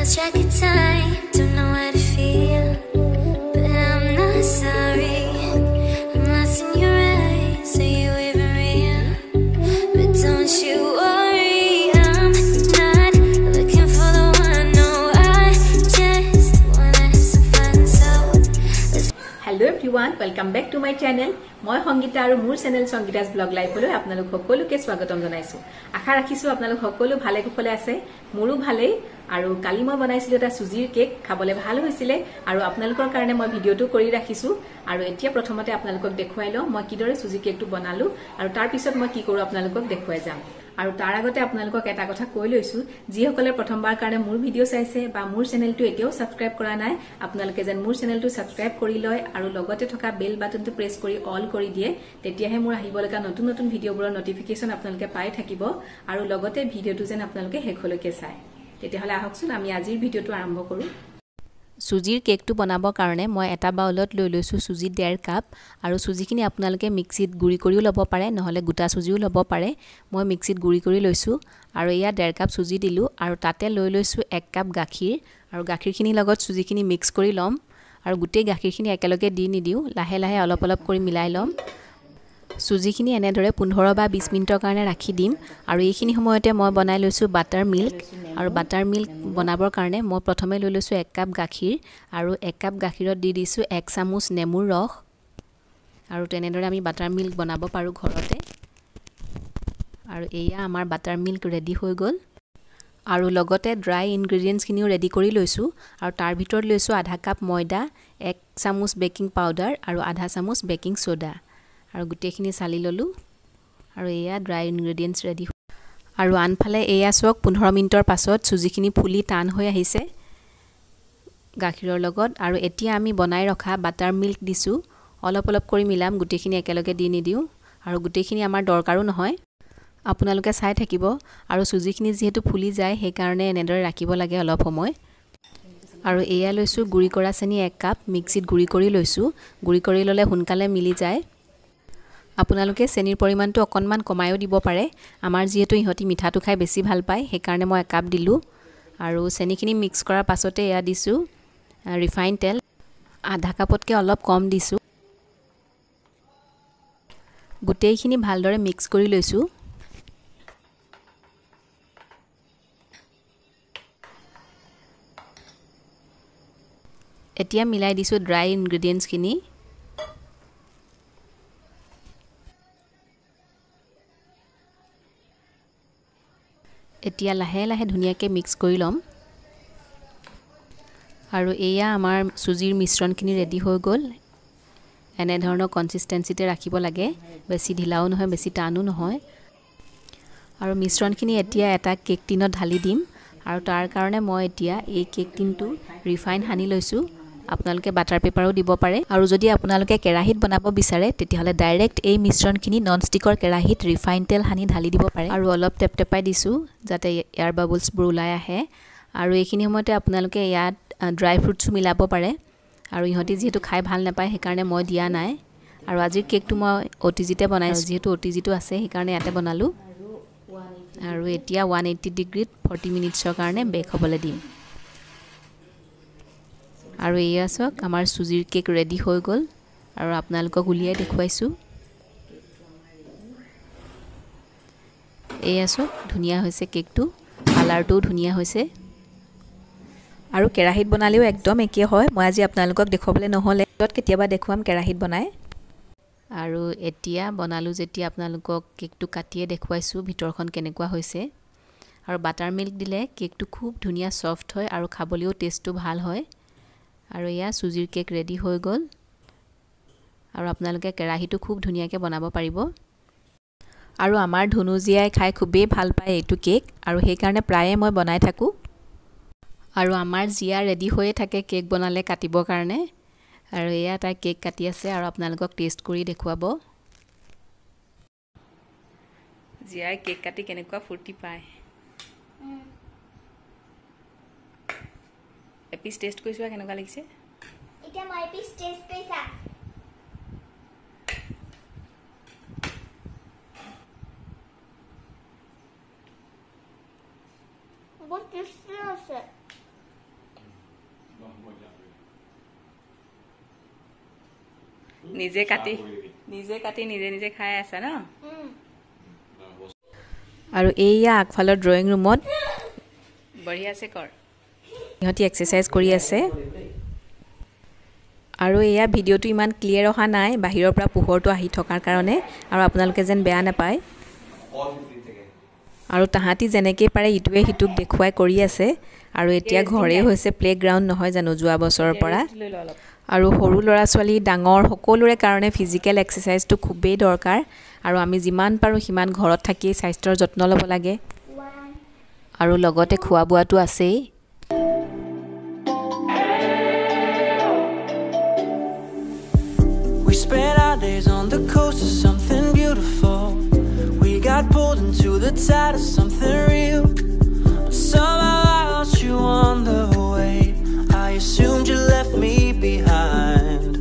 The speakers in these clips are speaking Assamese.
check your time, don't know how to feel, but I'm not sorry. I'm lost in your eyes, are you even real? But don't you worry, I'm not looking for the one. No, I just wanna have some fun. So Hello everyone, welcome back to my channel. মই সংগীতা আৰু মোৰ চেনেল সংগীতাস ব্লগ লাইভলৈ আপোনালোক সকলোকে স্বাগতম জনাইছো। আশা ৰাখিছো আপোনালোক সকলো ভালে কুশলে আছে। মোৰো ভালে আৰু কালি মই বনাইছিলো এটা সুজিৰ কেক, খাবলৈ ভাল হৈছিল আৰু আপোনালোকৰ কাৰণে মই ভিডিওটো কৰি ৰাখিছো। আৰু এতিয়া প্ৰথমতে আপোনালোকক দেখুৱাই লওঁ মই কিদৰে সুজি কেকটো বনালো আৰু তাৰ পিছত মই কি কৰো আপোনালোকক দেখুৱাই যাম। আৰু তাৰ আগতে আপোনালোকক এটা কথা কৈ লৈছো, যিসকলে প্ৰথমবাৰ কাৰণে মোৰ ভিডিও চাইছে বা মোৰ চেনেলটো এতিয়াও সাবস্ক্ৰাইব কৰা নাই, আপোনালোকে যেন মোৰ চেনেলটো সাবস্ক্ৰাইব কৰি লয় আৰু লগতে থকা বেল বাটনটো প্ৰেছ কৰি অল কৰি দিয়ে, তেতিয়াহে মোৰ আহিব লগা নতুন নতুন ভিডিওবোৰৰ নটিফিকেশন আপোনালোকে পাই থাকিব আৰু লগতে ভিডিওটো যেন আপোনালোকে শেষলৈকে চায়। তেতিয়াহলে আহকচোন আমি আজিৰ ভিডিওটো আৰম্ভ কৰো। সুজিৰ কেকটো বনাবৰ কাৰণে মই এটা বাউলত লৈ লৈছো সুজি 1.5 কাপ আৰু সুজিখিনি আপোনালোকে মিক্সিত গুৰি কৰিও ল'ব পাৰে, নহলে গোটা সুজিও ল'ব পাৰে। মই মিক্সিত গুৰি কৰি লৈছো আৰু ইয়া 1.5 কাপ সুজি দিলো আৰু তাতে লৈ লৈছো 1 কাপ গাখীৰ আৰু গাখীৰখিনিৰ লগত সুজিখিনি মিক্স কৰি ল'ম আৰু গোটেই গাখীৰখিনি একেলগে দি নিদিও, লাহে লাহে অলপ অলপ কৰি মিলাই ল'ম। সুজিখিনি এনেদৰে 15 বা 20 মিনিটৰ কাৰণে ৰাখি দিম আৰু এইখিনি সময়তে মই বনাই লৈছো বাটাৰ মিল্ক আৰু বাটাৰ মিল্ক বনাবৰ কাৰণে মই প্ৰথমে লৈ লৈছো 1 কাপ গাখীৰ আৰু 1 কাপ গাখীৰত দি দিছো 1 চামুচ নেমুৰ ৰস আৰু তেনেদৰে আমি বাটাৰ মিল্ক বনাব পাৰো ঘৰতে। আৰু এয়া আমাৰ বাটাৰ মিল্ক ৰেডি হৈ গ'ল আৰু লগতে ড্ৰাই ইনগ্ৰেডিয়েন্টছ খিনিও ৰেডি কৰি লৈছো আৰু তাৰ ভিতৰত লৈছো আধা কাপ ময়দা, 1 চামুচ বেকিং পাউডাৰ আৰু আধা চামুচ বেকিং সোডা আৰু গুটেখিনি চালি ললো আৰু এয়া ড্ৰাই ইনগ্ৰেডিয়েন্টছ ৰেডি। আৰু আনফালে এয়া চক 15 মিনিটৰ পাছত সুজিখিনি ফুলি টান হৈ আহিছে গাখীৰৰ লগত আৰু এতিয়া আমি বনাই ৰখা বাটাৰ মিল্ক দিছো, অলপ অলপ কৰি মিলাম, গুটেখিনি একেলগে দি নিদিও আৰু গুটেখিনি আমাৰ দৰকাৰো নহয়, আপোনালোকে চাই থাকিব। আৰু সুজিখিনি যেহেতু ফুলি যায় সেই কাৰণে এনেদৰে ৰাখিব লাগে অলপ সময়। আৰু এয়া লৈছো গুৰি কৰা চেনি 1 কাপ, মিক্সিত গুৰি কৰি লৈছো, গুৰি কৰি ললে সোনকালে মিলি যায়। আপোনালোকে চেনিৰ পৰিমাণটো অকনমান কমায়ও দিব পাৰে, আমাৰ যেহেতু ইহতি মিঠাটো খাই বেছি ভাল পায় সেই কাৰণে মই 1 কাপ দিলো। আৰু চেনিখিনি মিক্স কৰাৰ পাছতে এয়া দিছো ৰিফাইন তেল, আধা কাপতকৈ অলপ কম দিছো। গোটেইখিনি ভালদৰে মিক্স কৰি লৈছো। এতিয়া মিলাই দিছো ড্ৰাই ইনগ্ৰেডিয়েন্টছ খিনি। এতিয়া লাহে লাহে ধুনিয়াকৈ মিক্স কৰি লম আৰু এয়া আমাৰ সুজিৰ মিশ্ৰণখিনি ৰেডি হৈ গ'ল। এনে ধৰণৰ কনসিস্টেন্সিতে ৰাখিব লাগে, বেছি ঢিলাও নহয় বেছি টানো নহয়। আৰু মিশ্ৰণখিনি এতিয়া এটা কেক টিনত ঢালি দিম আৰু তাৰ কাৰণে মই এতিয়া এই কেক টিনটো ৰিফাইন হানি লৈছো, আপোনালোকে বাটাৰ পেপাৰো দিব পাৰে। আৰু যদি আপোনালোকে কেৰাহীত বনাব বিচাৰে তেতিয়াহলে ডাইৰেক্ট এই মিশ্ৰণখিনি ননষ্টিকৰ কেৰাহীত ৰিফাইন তেল হানি ঢালি দিব পাৰে আৰু অলপ টেপটেপাই দিছো যাতে এয়াৰ বাবলছবোৰ ওলাই আহে। আৰু এইখিনি সময়তে আপোনালোকে ইয়াত ড্ৰাই ফ্ৰুটছো মিলাব পাৰে আৰু ইহতি যেহেতু খাই ভাল নাপায় সেই কাৰণে মই দিয়া নাই। আৰু আজিৰ কেকটো মই OTGতে বনাইছো, যেহেতু OTGটো আছে সেই কাৰণে ইয়াতে বনালো। আৰু এতিয়া 180 ডিগ্ৰীত 40 মিনিটছৰ কাৰণে বেক হ'বলৈ দিম। আৰু এয়া চক আমাৰ সুজিৰ কেক ৰেডি হৈ গ'ল আৰু আপোনালোকক উলিয়াই দেখুৱাইছো। এয়া চক ধুনিয়া হৈছে কেকটো, কালাৰটো ধুনিয়া হৈছে আৰু কেৰাহীত বনালেও একদম একে হয়। মই আজি আপোনালোকক দেখুৱাবলৈ নহলে কেতিয়াবা দেখুৱাম কেৰাহীত বনাই। আৰু এতিয়া বনালো যেতিয়া আপোনালোকক কেকটো কাটিয়ে দেখুৱাইছো ভিতৰখন কেনেকুৱা হৈছে। আৰু বাটাৰ মিল্ক দিলে কেকটো খুব ধুনিয়া সফট হয় আৰু খাবলৈও টেষ্টটো ভাল হয়। আৰু এয়া সুজিৰ কেক ৰেডি হৈ গ'ল আৰু আপোনালোকে কেৰাহীটো খুব ধুনিয়াকৈ বনাব পাৰিব। আৰু আমাৰ ধনুজিয়াই খাই খুবেই ভাল পায় এইটো কেক আৰু সেই কাৰণে প্ৰায়ে মই বনাই থাকো। আৰু আমাৰ জিয়া ৰেডি হৈয়ে থাকে কেক বনালে কাটিবৰ কাৰণে। আৰু এয়া তাই কেক কাটি আছে আৰু আপোনালোকক টেষ্ট কৰি দেখুৱাব। জিয়াই কেক কাটি কেনেকুৱা ফুৰ্তি পায়। এপিস টেষ্ট কৰিছো কেনেকুৱা লাগিছে? এটা মই এপিস টেষ্ট কৰিছা। বহুত টেষ্টি আছে। নিজে কাটি নিজে নিজে খাই আছা ন আৰু এইয়া আগফালৰ ড্ৰয়িং ৰুমত বঢ়িয়া আছে কৰ ইহঁতি এক্সাৰসাইজ কৰি আছে আৰু এয়া ভিডিঅ'টো ইমান ক্লিয়াৰ অহা নাই বাহিৰৰ পৰা পোহৰটো আহি থকাৰ কাৰণে আৰু আপোনালোকে যেন বেয়া নাপায় আৰু তাহাঁতি যেনেকৈ পাৰে ইটোৱে সিটোক দেখুৱাই কৰি আছে আৰু এতিয়া ঘৰে হৈছে প্লেগ্ৰাউণ্ড নহয় জানো যোৱা বছৰৰ পৰা আৰু সৰু ল'ৰা ছোৱালী ডাঙৰ সকলোৰে কাৰণে ফিজিকেল এক্সাৰসাইজটো খুবেই দৰকাৰ আৰু আমি যিমান পাৰোঁ সিমান ঘৰত থাকি স্বাস্থ্যৰ যত্ন ল'ব লাগে আৰু লগতে খোৱা বোৱাটো আছেই We spent our days on the coast of something beautiful. We got pulled into the tide of something real. But somehow I lost you on the way. I assumed you left me behind.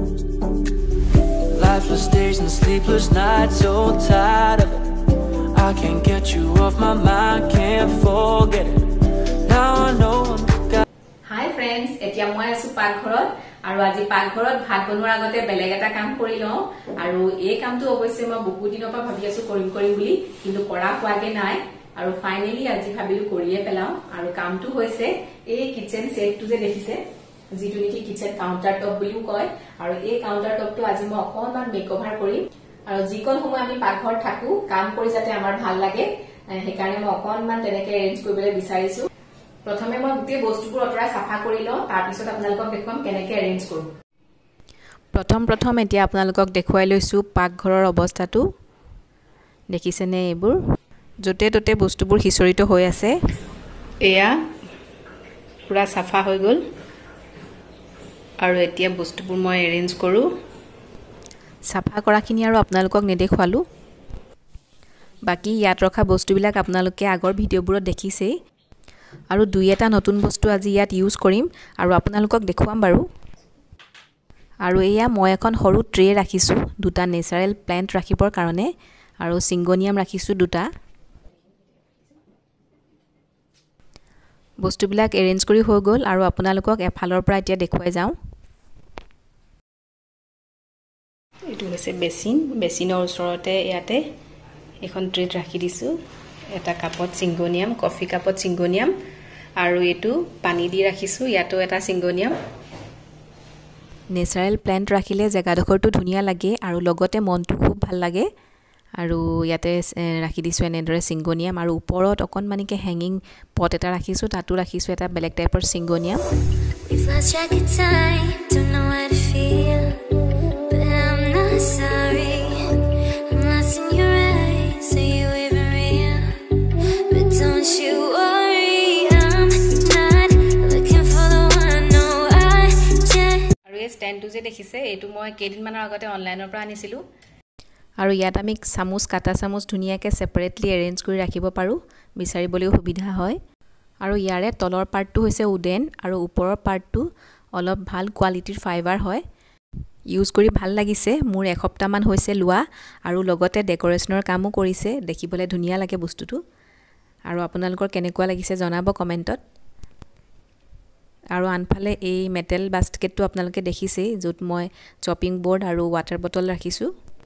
Lifeless days and sleepless nights, so tired of it. I can't get you off my mind, can't forget it. Now I know I'm forgot. Hi friends, এতিয়া মই আছো পাকঘৰত আৰু আজি পাকঘৰত ভাত বনোৱাৰ আগতে বেলেগ এটা কাম কৰি লওঁ আৰু এই কামটো অৱশ্যে মই বহুত দিনৰ পৰা ভাবি আছো কৰিম বুলি কিন্তু কৰা হোৱাগে নাই আৰু ফাইনালি আজি ভাবিলো কৰিয়ে পেলাও আৰু কামটো হৈছে এই কিচেন সেটটো যে দেখিছে যিটো নেকি কিচেন কাউন্টাৰ টপ বুলিও কয় আৰু এই কাউন্টাৰ টপটো আজি মই অকণমান মেকঅভাৰ কৰিম আৰু যিকোনো সময় আমি পাকঘৰত থাকো কাম কৰি যাতে আমাৰ ভাল লাগে সেইকাৰণে মই অকণমান তেনেকৈ এৰেঞ্জ কৰিবলৈ বিচাৰিছো প্ৰথমে মই গোটেই বস্তুবোৰ অতৰাই সাফা কৰি লওঁ তাৰ পিছত আপোনালোকক দেখুৱাম কেনেকৈ এৰেঞ্জ কৰোঁ প্ৰথম এতিয়া আপোনালোকক দেখুৱাই লৈছো পাকঘৰৰ অৱস্থাটো দেখিছেনে এইবোৰ যতে ততে বস্তুবোৰ হিচৰিত হৈ আছে এয়া পুৰা সাফা হৈ গ'ল আৰু এতিয়া বস্তুবোৰ মই এৰেঞ্জ কৰোঁ সাফা কৰাখিনি আৰু আপোনালোকক নেদেখুৱালো বাকি ইয়াত ৰখা বস্তুবিলাক আপোনালোকে আগৰ ভিডিঅ'বোৰত দেখিছেই আৰু দুই এটা নতুন বস্তু আজি ইয়াত ইউজ কৰিম আৰু আপোনালোকক দেখুৱাম বাৰু আৰু এয়া মই এখন সৰু ট্ৰে ৰাখিছো দুটা নেচাৰেল প্লান্ট ৰাখিবৰ কাৰণে আৰু সিংগোনিয়াম ৰাখিছো দুটা বস্তুবিলাক এৰেঞ্জ কৰি হৈ গ'ল আৰু আপোনালোকক এফালৰ পৰা এতিয়া দেখুৱাই যাওঁ এইটো হৈছে বেচিনৰ ওচৰতে ইয়াতে এখন ট্ৰেত ৰাখি দিছো এটা কাপত সিংগোনিয়াম কফি কাপত সিংগোনিয়াম আৰু এটো পানী দি ৰাখিছো ইয়াতো এটা সিংগোনিয়াম নেচাৰেল প্লান্ট ৰাখিলে জাগাডখৰটো ধুনিয়া লাগে আৰু লগতে মনটো খুব ভাল লাগে আৰু ইয়াতে ৰাখি দিছো এনেদৰে সিংগোনিয়াম আৰু ওপৰত অকনমানিকে হেঙ্গিং পট এটা ৰাখিছো তাতো ৰাখিছো এটা বেলেগ টাইপৰ সিংগোনিয়াম We've lost track of time, don't know how to feel, but I'm not sorry. I'm lost in your eyes, are you even real? But don't you worry, I'm not looking for the one, no, I just আৰু এই ষ্টেণ্ডটো যে দেখিছে এইটো মই কেইদিনমানৰ আগতে অনলাইনৰ পৰা আনিছিলো আৰু ইয়াত আমি চামুচ কাটা চামুচ ধুনিয়াকে সেপাৰেটলি এৰেঞ্জ কৰি ৰাখিব পাৰো বিচাৰিবলৈ সুবিধা হয় আৰু ইয়াৰে তলৰ পাৰ্টটো হৈছে উডেন আৰু ওপৰৰ পাৰ্টটো অলপ ভাল কোৱালিটিৰ ফাইবাৰ হয় ইউজ কৰি ভাল লাগিছে মোৰ এসপ্তাহ মান হৈছে লোৱা আৰু লগতে ডেকোৰেশনৰ কামো কৰিছে দেখিবলৈ ধুনিয়া লাগে বস্তুটো আৰু আপোনালোকৰ কেনেকুৱা লাগিছে জনাব কমেন্টত আৰু আনফালে এই মেটেল বাস্কেটটো আপোনালোকে দেখিছে যত মই চপিং বোৰ্ড আৰু ওৱাটাৰ বটল ৰাখিছো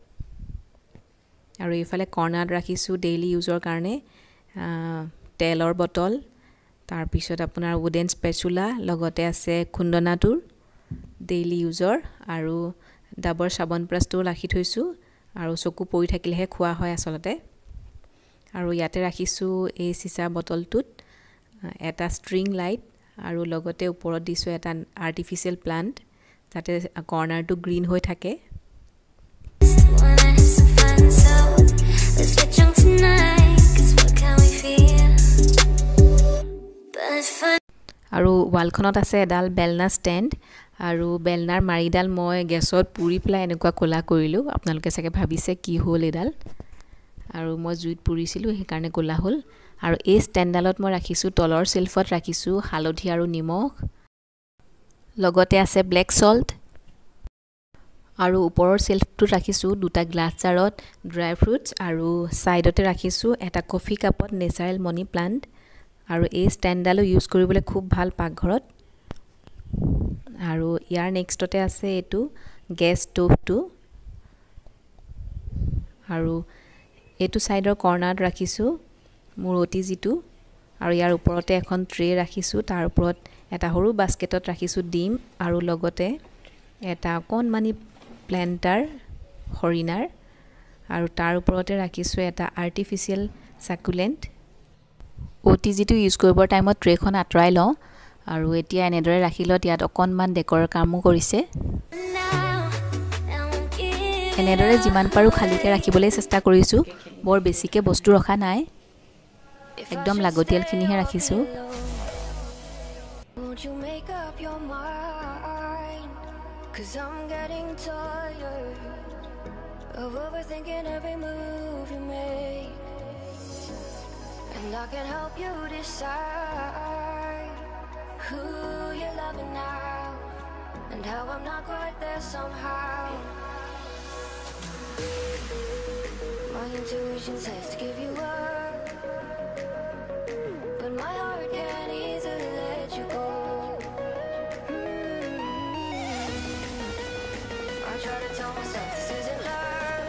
আৰু ইফালে কৰ্নাৰত ৰাখিছো ডেইলি ইউজৰ কাৰণে তেলৰ বটল তাৰ পিছত আপোনাৰ উডেন স্পেচুলা লগতে আছে খুন্দনাটোৰ ডেইলি ইউজৰ আৰু ডাবৰ সাবন ব্ৰাছটো ৰাখি থৈছো আৰু চকু পৰি থাকিলেহে খোৱা হয় আসলতে আৰু ইয়াতে ৰাখিছো এই সিসা বটলটোত এটা ষ্ট্ৰিং লাইট আৰু লগতে ওপৰত দিছো এটা আৰ্টিফিশিয়াল প্লান্ট যাতে কৰ্নাৰটো গ্ৰীন হৈ থাকে wanna have some fun, so let's get drunk tonight, 'cause what can we feel but fun. আৰু ওয়ালখনত আছে এডাল বেলনা ষ্টেণ্ড আৰু বেলনাৰ মাৰিডাল মই গেছত পুৰি পেলাই এনেকুৱা কোলা কৰিলো আপোনালোকে চাগে ভাবিছে কি হ'ল এডাল আৰু মই জুইত পুৰিছিলো সেই কাৰণে কোলা হ'ল আৰু এই ষ্টেণ্ডডালত মই ৰাখিছো তলৰ সেলফত ৰাখিছো হালধি আৰু নিমখ লগতে আছে ব্লেক সল্ট আৰু ওপৰৰ সেলফটোত ৰাখিছো দুটা গ্লাছ জাৰত ড্ৰাই ফ্ৰুটছ আৰু সাইডতে ৰাখিছো এটা কফি কাপত নেচাৰেল মনি প্লান্ট আৰু এই ষ্টেণ্ডডালো ইউজ কৰিবলৈ খুব ভাল পাকঘৰত আৰু ইয়াৰ নেক্সটতে আছে এটো গেছ ষ্টোভটো আৰু এইটো সাইডৰ কৰ্নাৰত ৰাখিছো মোৰ OTGটো আৰু ইয়াৰ ওপৰতে এখন ট্ৰে ৰাখিছো তাৰ ওপৰত এটা সৰু বাস্কেটত ৰাখিছো ডিম আৰু লগতে এটা অকণমানি প্ল্যান্টাৰ হৰিণাৰ আৰু তাৰ ওপৰতে ৰাখিছো এটা আৰ্টিফিশিয়াল সাকুলেন্ট OTGটো ইউজ কৰিবৰ টাইমত ট্ৰেখন আঁতৰাই লওঁ আৰু এতিয়া এনেদৰে ৰাখিলত ইয়াত অকণমান ডেকৰৰ কামো কৰিছে এনেদৰে যিমান পাৰো খালিকে ৰাখিবলৈ চেষ্টা কৰিছো বৰ বেছিকে বস্তু ৰখা নাই একদম লাগতিয়ালখিনিহে ৰাখিছো Won't you make up your mind? 'Cause I'm getting tired of overthinking every move you make. And I can help you decide who you're loving now and how I'm not quite there somehow. My intuition says to give you up, but my heart can't easily let you go. I try to tell myself this isn't love,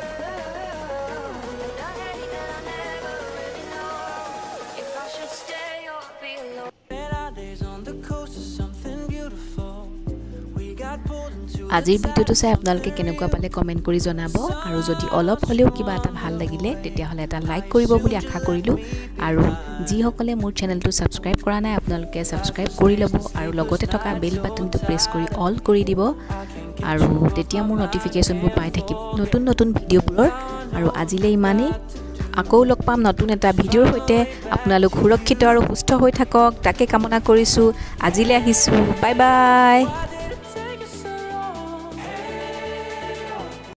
but I hate that I never really know if I should stay or be alone. Our days on the coast is something beautiful. We got pulled into আজিৰ ভিডিওটো চাই আপোনালোকে কেনেকুৱা পালে কমেন্ট কৰি জনাব আৰু যদি অলপ হলেও কিবা এটা ভাল লাগিলে তেতিয়া হলে এটা লাইক কৰিব বুলি আশা কৰিলো আৰু যি সকলে মোৰ চেনেলটো সাবস্ক্ৰাইব কৰা নাই আপোনালোকে সাবস্ক্ৰাইব কৰি লব আৰু লগতে থকা বেল বাটনটো প্ৰেছ কৰি অল কৰি দিব আৰু তেতিয়া মোৰ নটিফিকেশনবোৰ পাই থাকিব নতুন নতুন ভিডিওবোৰৰ আৰু আজিলৈ ইমানেই আকৌ লগ পাম নতুন এটা ভিডিওৰ সৈতে আপোনালোক সুৰক্ষিত আৰু সুস্থ হৈ থাকক তাকে কামনা কৰিছো আজিলৈ আহিছো বাই বাই